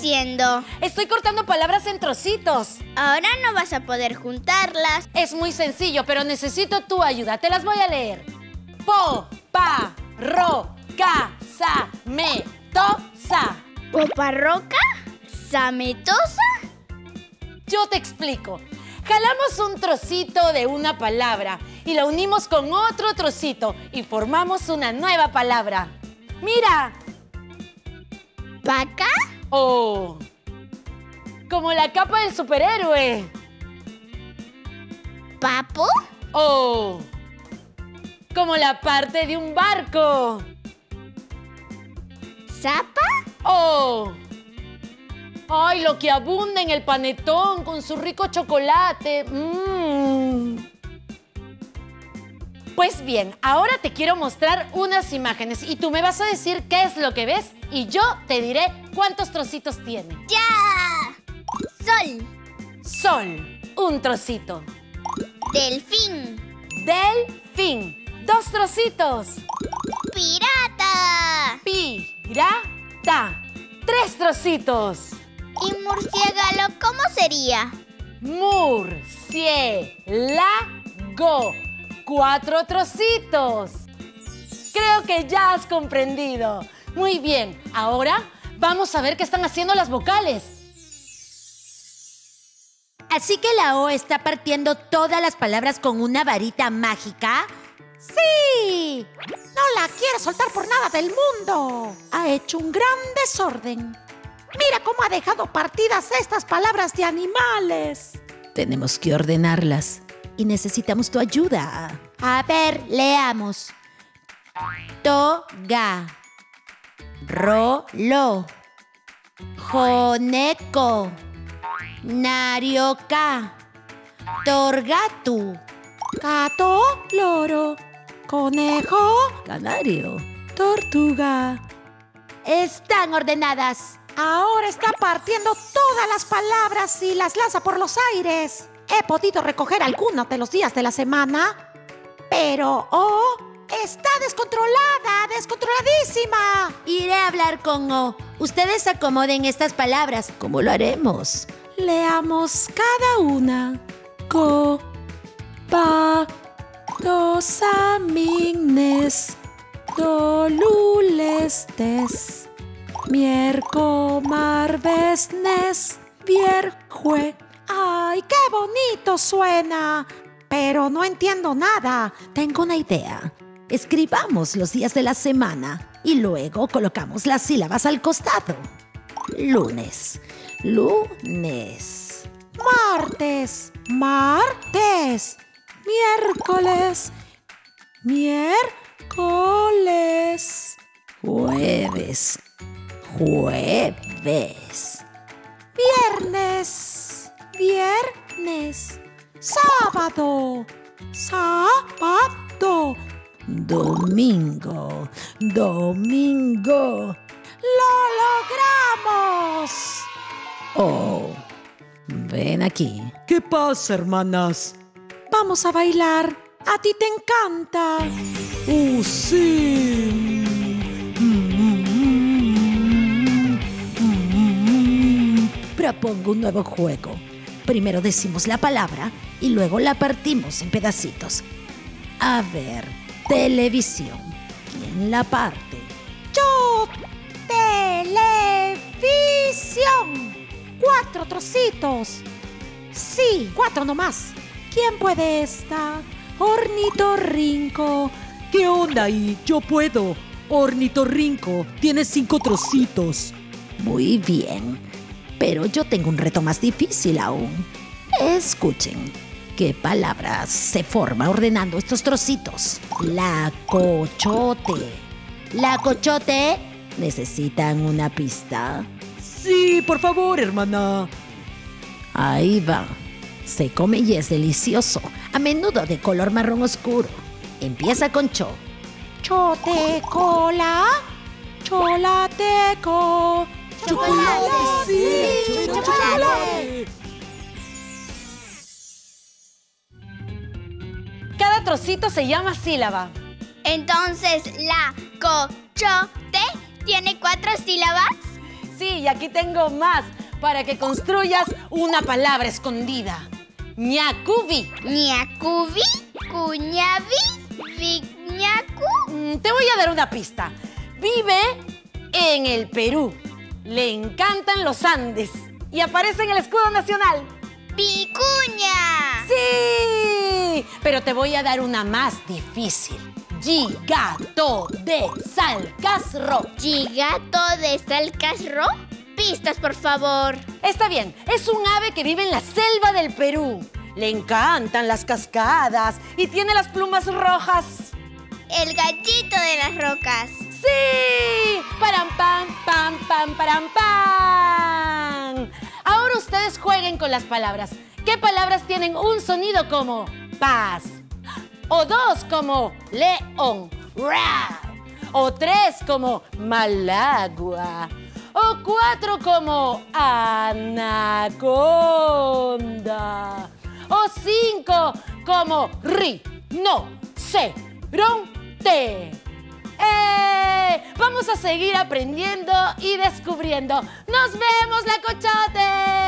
haciendo? Estoy cortando palabras en trocitos. Ahora no vas a poder juntarlas. Es muy sencillo, pero necesito tu ayuda. Te las voy a leer. Po, pa, ro, ca, sa, me, to, sa. ¿Poparroca? ¿Sametosa? Yo te explico. Jalamos un trocito de una palabra y la unimos con otro trocito y formamos una nueva palabra. ¡Mira! ¿Paca? ¡Oh! Como la capa del superhéroe. ¿Papo? ¡Oh! Como la parte de un barco. ¿Zapa? ¡Oh! ¡Ay, lo que abunda en el panetón con su rico chocolate! Pues bien, ahora te quiero mostrar unas imágenes y tú me vas a decir qué es lo que ves y yo te diré cuántos trocitos tiene. ¡Ya! Sol. Sol, un trocito. Delfín. Delfín, 2 trocitos. Pirata. Pirata, 3 trocitos. ¿Y murciélago cómo sería? Murciélago, 4 trocitos. Creo que ya has comprendido. Muy bien, ahora vamos a ver qué están haciendo las vocales. ¿Así que la O está partiendo todas las palabras con una varita mágica? ¡Sí! No la quiere soltar por nada del mundo. Ha hecho un gran desorden. Mira cómo ha dejado partidas estas palabras de animales. Tenemos que ordenarlas y necesitamos tu ayuda. A ver, leamos. Toga. Rolo. Joneco. Narioca. Torgatu. Gato, loro, conejo, Canario. tortuga. Están ordenadas. Ahora está partiendo todas las palabras y las lanza por los aires. He podido recoger algunos de los días de la semana, pero está descontrolada, descontroladísima. Iré a hablar con O. Ustedes acomoden estas palabras. ¿Cómo lo haremos? Leamos cada una. Co, pa, dosamignes, dolulestes, miercomarvesnes, vierjue. ¡Ay, qué bonito suena! Pero no entiendo nada. Tengo una idea. Escribamos los días de la semana y luego colocamos las sílabas al costado. Lunes. Lunes. Martes, martes. Miércoles, miércoles. Jueves. Jueves. Viernes, viernes. Sábado, sábado. Domingo. Domingo. ¡Lo logramos! Oh, ven aquí. ¿Qué pasa, hermanas? Vamos a bailar. A ti te encanta. ¡Oh, sí! Propongo un nuevo juego. Primero decimos la palabra y luego la partimos en pedacitos. A ver, televisión. ¿Quién la parte? Yo, televisión. 4 trocitos. Sí, 4 nomás. ¿Quién puede esta? Ornitorrinco. ¿Qué onda ahí? Yo puedo. Ornitorrinco, tiene 5 trocitos. Muy bien, pero yo tengo un reto más difícil aún. Escuchen, ¿qué palabra se forma ordenando estos trocitos? La cochote. La cochote. ¿Necesitan una pista? Sí, por favor, hermana. Ahí va. Se come y es delicioso, a menudo de color marrón oscuro. Empieza con cho. Chotecola. Cholateco. ¡Chocolate! ¡Sí! ¡Chocolate! Cada trocito se llama sílaba. Entonces, la cochote tiene 4 sílabas. sí, y aquí tengo más para que construyas una palabra escondida. Ñacubi. Ñacubi, cuñavi, vigñacu. Te voy a dar una pista. Vive en el Perú. Le encantan los Andes y aparece en el escudo nacional. Vicuña. ¡Sí! Pero te voy a dar una más difícil. Gigato de Salcasro. ¿Gigato de Salcasro? Pistas, por favor. Está bien, es un ave que vive en la selva del Perú. Le encantan las cascadas y tiene las plumas rojas. El gallito de las rocas. ¡Sí! ¡Param, pam, pam, pam, param, pam! Ahora ustedes jueguen con las palabras. ¿Qué palabras tienen un sonido como paz? O dos como león, ra. O tres como malagua. O cuatro como anaconda. O cinco como rinoceronte. Vamos a seguir aprendiendo y descubriendo. ¡Nos vemos, Lacochotes!